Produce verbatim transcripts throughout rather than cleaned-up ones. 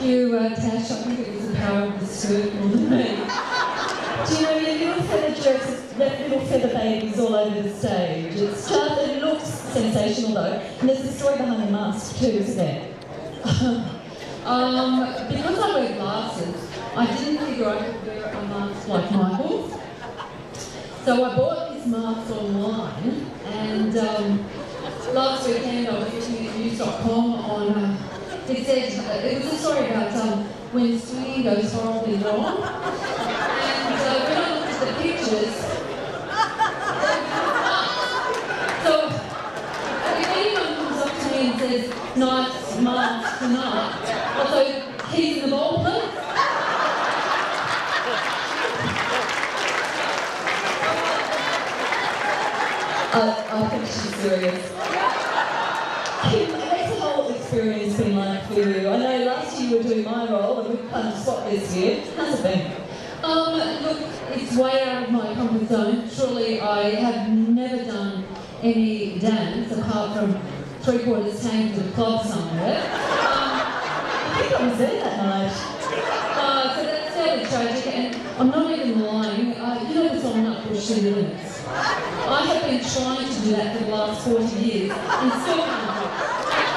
you, uh, Tash. I think it was the power of the skirt more than me. Do you know, your little feather dresses, left little feather babies all over the stage. It's just, it looks sensational though. And there's a story behind the mask too, isn't there? um, because I wear glasses, I didn't figure I could wear a mask like Michael's. So I bought this mask online, and um, last weekend I was looking at news dot com on, uh, it said, uh, it was a story about um, when swinging goes horribly wrong. And uh, when I looked at the pictures, so if anyone comes up to me and says, nice mask tonight, I'll say, keys in the bowl, please. I, I think she's serious. Kim, what's the whole experience been like for you? I know last year you were doing my role and we've come to spot this year. How's it been? Um, look, it's way out of my comfort zone. Truly, I have never done any dance apart from three quarters tank to the club somewhere. Um, I think I was there that night. Uh, so that's fairly tragic, and I'm not even lying. Uh, you know the song Nutbush, City Limits? I have been trying to do that for the last forty years and still can't do it.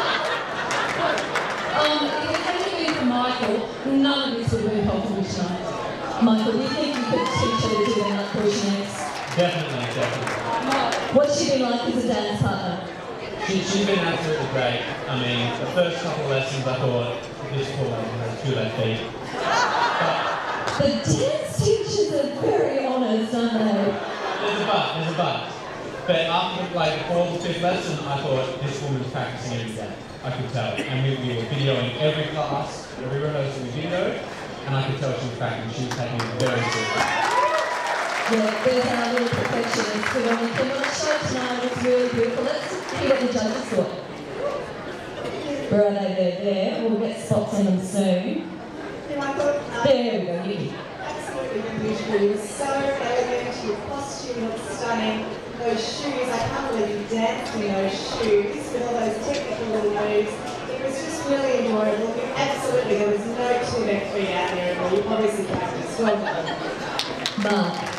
Um, if it hadn't been for Michael, none of this would have been possible tonight. Michael, do you think you could teach her to do the Nutbush next? Definitely, definitely. What's she been like as a dance partner? She, she's been absolutely great. I mean, the first couple of lessons I thought, this poor lady has two left feet. But the dance teachers are very honest, aren't they? There's a but, there's a but. But after like the fourth or fifth lesson, I thought this woman's practicing every day. I could tell. And we, we were videoing every class, every rehearsal we videoed, and I could tell she was practicing. She was taking it very seriously. Yeah, there's our little perfectionist who on the came on the show tonight. It's really beautiful. Let's see what the judges thought. Where are they? There, there. We'll get spots on them soon. There we go, Nikki. Absolutely beautiful. You were so elegant, your costume looked stunning. Those shoes, I can't believe you danced in those shoes with all those technical little moves. It was just really enjoyable. You absolutely, there was no two left feet out there at all. You obviously practiced. Well done. Mark.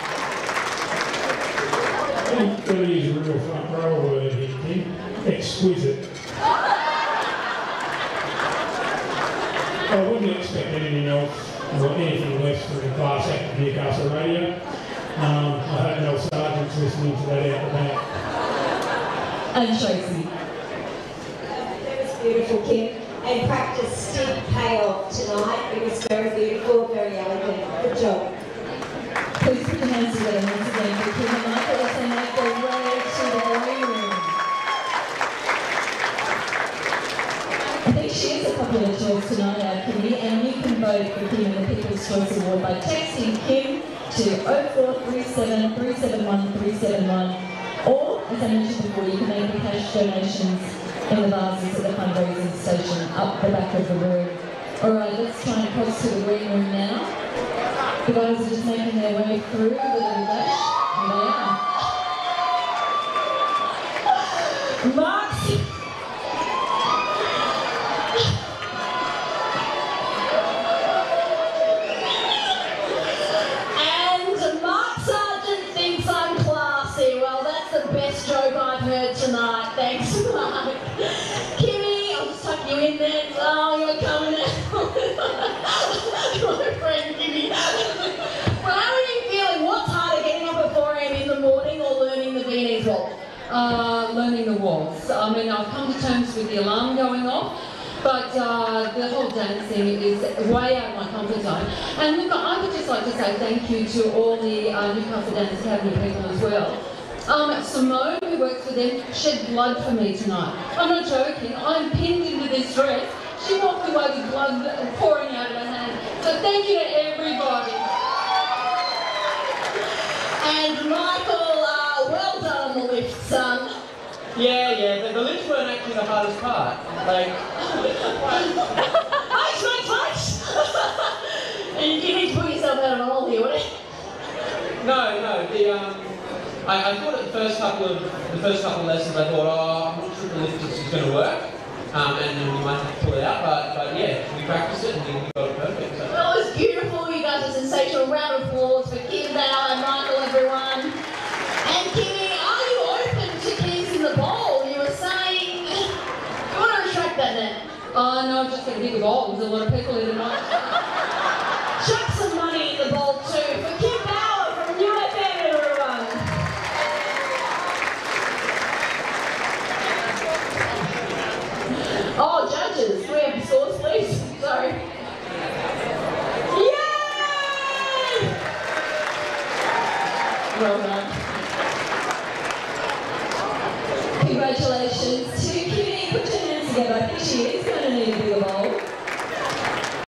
I think that is a real front row word here, Kim. Exquisite. I wouldn't expect anything else or anything less from the class act of Newcastle Radio. Um, I hope no Sarge's listening to that out the back. And Tracy. That was beautiful, Kim. And practice did pay off tonight. It was very beautiful, very elegant. Good job. Please put your hands together once again for Kim and Michael as they make their way to the green room. I think she is a popular choice tonight, our Kimmy, and you can vote for Kim in the People's Choice Award by texting Kim to oh four three seven, three seven one, three seven one, or, as I mentioned before, you can make the cash donations in the vases at the fundraising station up the back of the room. Alright, let's try and cross to the green room now. The guys are just making their way through the little dash. Here they are. Mark! And Mark Sargent thinks I'm classy. Well, that's the best joke I've heard tonight. Thanks, Mark. Kimmy, I'll just tuck you in there. Oh, you're coming out. My friend Kimmy. Well, how are you feeling? What's harder, getting up at four a m in the morning or learning the Viennese waltz? Uh, learning the waltz. I mean, I've come to terms with the alarm going off, but uh, the whole dancing is way out of my comfort zone. And look, I would just like to say thank you to all the uh, Newcastle Dance Academy people as well. Um, Simone, who works for them, shed blood for me tonight. I'm not joking. I'm pinned into this dress. She walked away with blood pouring out of her hand. So thank you to everybody. And Michael, uh, well done on the lift, son. yeah, yeah, the, the lifts weren't actually the hardest part. Like, Ice, ice, ice! You need to put yourself out of a hole here, wouldn't you? no, no, the um, I, I thought at the first couple of the first couple of lessons, I thought, oh, I'm not sure the lift is going to work. Um, and then we might have to pull it out, but, but yeah, we practiced it and you got it perfect. So. Well, it was beautiful. You guys are sensational. Round of applause for Kim, Bauer and Michael, everyone. And Kimmy, are you open to keys in the bowl? You were saying, you want to retract that now? Oh no, I'm just going to dig a bowl. There's a lot of people here tonight. Chuck some money in the bowl too for Kim Bauer from N E W F M, everyone. Oh, judges, do we have the scores, please? Sorry. Yay! Well done. Congratulations to Kimmy. Put your hands together. I think she is going to need a bit